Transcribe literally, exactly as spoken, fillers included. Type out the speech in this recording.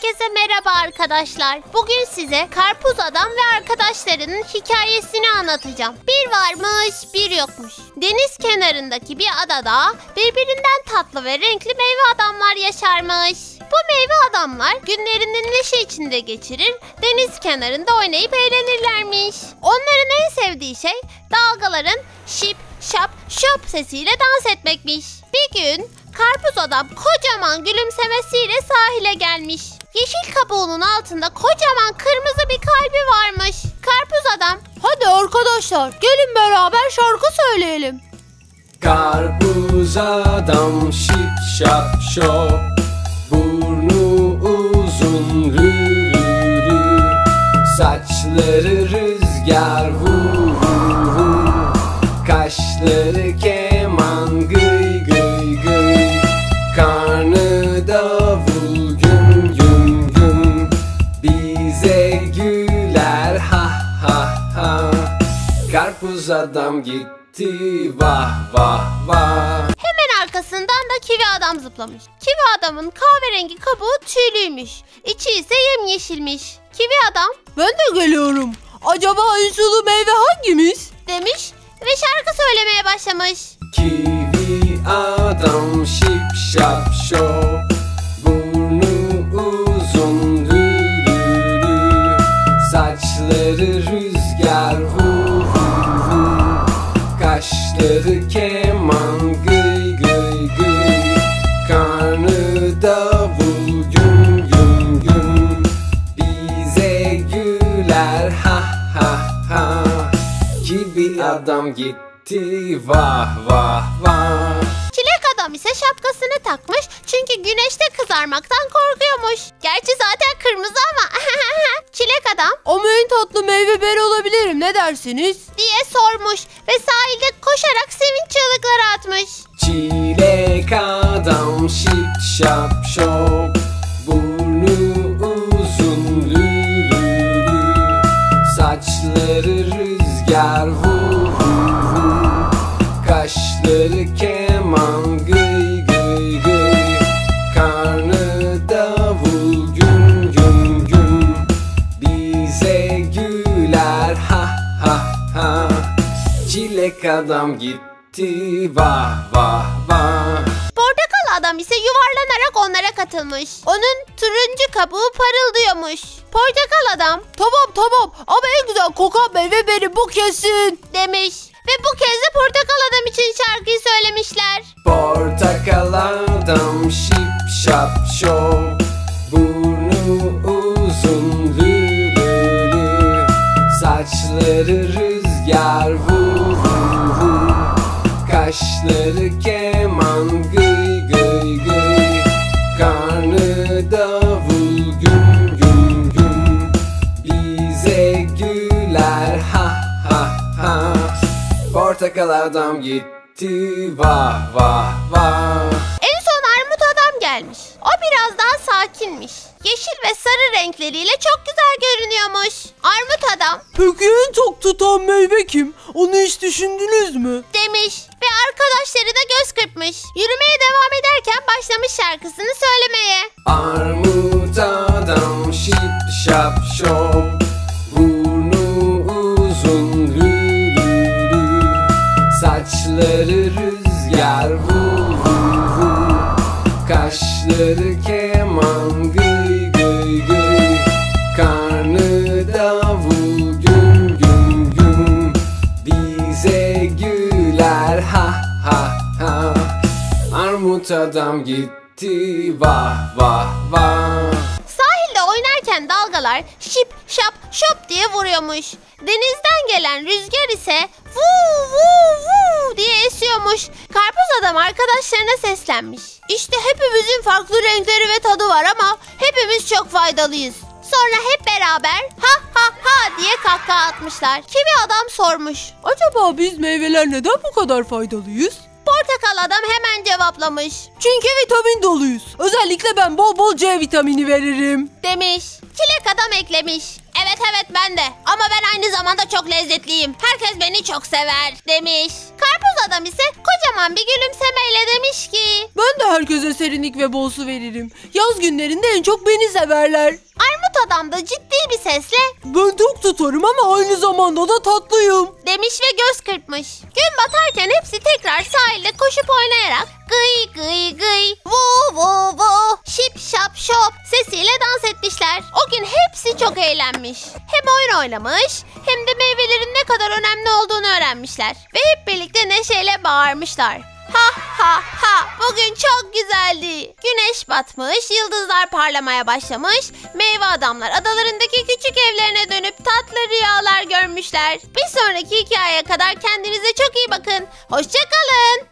Herkese merhaba arkadaşlar. Bugün size Karpuz Adam ve arkadaşlarının hikayesini anlatacağım. Bir varmış, bir yokmuş. Deniz kenarındaki bir adada birbirinden tatlı ve renkli meyve adamlar yaşarmış. Bu meyve adamlar günlerini neşe içinde geçirir, deniz kenarında oynayıp eğlenirlermiş. Onların en sevdiği şey dalgaların şip, şap, şop sesiyle dans etmekmiş. Bir gün Karpuz Adam kocaman gülümsemesiyle sahile gelmiş. Yeşil kabuğunun altında kocaman kırmızı bir kalbi varmış. Karpuz Adam, "Hadi arkadaşlar gelin beraber şarkı söyleyelim." Karpuz adam şip şap şop, burnu uzun rü rü rü, saçları rüzgar vu vu vu, kaşları keman gıy gıy gıy, karnı davul güm güm güm, bize güler ha ha ha. Karpuz adam gitti vah vah vah. hemen arkasından da Kivi Adam zıplamış. Kivi Adam'ın kahverengi kabuğu tüylüymüş. İçi ise yemyeşilmiş. Kivi Adam, "Ben de geliyorum. Acaba en sulu meyve hangimiz?" demiş ve şarkı söylemeye başlamış. Kivi adam şip şap şop, burnu uzun rü rü rü, saçları rüzgar vu vu vu, kaşları keman gıy gıy gıy, karnı davul güm güm güm, bize güler ha ha ha. Kivi adam gitti vah vah vah. Çilek Adam ise şapkasını takmış çünkü güneşte kızarmaktan korkuyormuş. Gerçi zaten kırmızı ama. Çilek Adam, "Ama en tatlı meyve ben olabilirim, ne dersiniz?" diye sormuş ve sahilde koşarak sevinç çığlıkları atmış. Çilek adam şip şap şop, burnu uzun lü lü lü, saçları rüzgar vu vu vu, kaşları keman gıy gıy gıy, karnı davul güm güm güm, bize güler ha ha ha. Çilek adam gitti vah vah vah. Portakal Adam ise yuvarlanarak onlara katılmış. Onun turuncu kabuğu parıldıyormuş. Portakal Adam, "Tamam tamam ama en güzel kokan meyve benim, bu kesin." demiş ve bu kez de Portakal Adam için şarkıyı söylemişler. Portakal adam şip şap şop, burnu uzun lü lü lü, saçları rüzgar vu vu vu, kaşları keman gıy gıy gıy, karnı davul güm güm güm, bize güler ha ha ha. Portakal adam gitti vah vah vah. En son Armut Adam gelmiş. O biraz daha sakinmiş. Yeşil ve sarı renkleriyle çok güzel görünüyormuş. Armut Adam, "Peki en çok tutan meyve kim? Onu hiç düşündünüz mü?" demiş ve arkadaşlarına göz kırpmış. Yürümeye devam ederken başlamış şarkısını söylemeye. Armut adam şip şap şop, burnu uzun lü lü lü, saçları rüzgar vu vu vu, kaşları keman gıy gıy gıy, karnı davul güm güm güm, bize güler ha ha ha. Armut adam gitti vah vah vah. Sahilde oynarken dalgalar şip şap şop diye vuruyormuş. Denizden gelen rüzgar ise vuu vuu vuu diye esiyormuş. Karpuz Adam arkadaşlarına seslenmiş. "İşte hepimizin farklı renkleri ve tadı var ama hepimiz çok faydalıyız." Sonra hep beraber ha ha ha diye kahkaha atmışlar. Kivi Adam sormuş. "Acaba biz meyveler neden bu kadar faydalıyız?" Portakal Adam hemen cevaplamış. "Çünkü vitamin doluyuz. Özellikle ben bol bol C vitamini veririm." Demiş. Çilek Adam eklemiş. Evet Evet evet ben de. Ama ben aynı zamanda çok lezzetliyim. Herkes beni çok sever demiş. Karpuz adam ise kocaman bir gülümsemeyle demiş ki Ben de herkese serinlik ve bol su veririm. Yaz günlerinde en çok beni severler. Armut adam da ciddi bir sesle Ben tok tutarım ama aynı zamanda da tatlıyım. demiş ve göz kırpmış. Gün batarken hepsi tekrar sahilde koşup oynayarak gıy gıy gıy, vu vu vu, şip şap şop sesiyle dans etmişler. O gün hepsi çok eğlenmiş. Hem oyun oynamış hem de meyvelerin ne kadar önemli olduğunu öğrenmişler. Ve hep birlikte neşeyle bağırmışlar. Ha ha ha, bugün çok güzeldi. Güneş batmış, yıldızlar parlamaya başlamış, meyve adamlar adalarındaki küçük evlerine dönüp tatlı rüyalar görmüşler. Bir sonraki hikayeye kadar kendinize çok iyi bakın. Hoşça kalın.